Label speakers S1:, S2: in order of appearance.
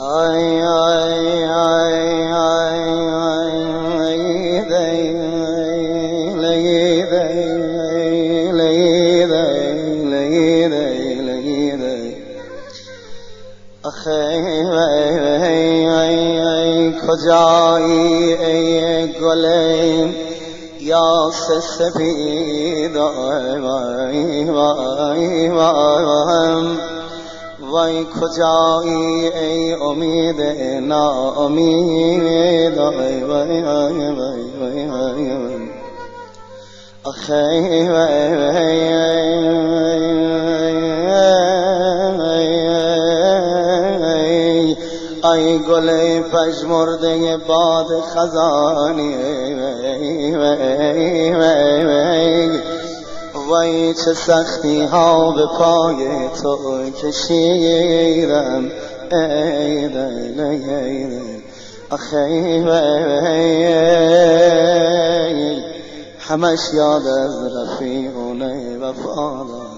S1: کجایی ای گل یاس سپید وای کجایی ای امید ناامید آخی ای گل پژمرده باد خزانی وای چه سختی ها به پای تو کشیدم ای دل آخی همش یاد از رفیقونه وفادار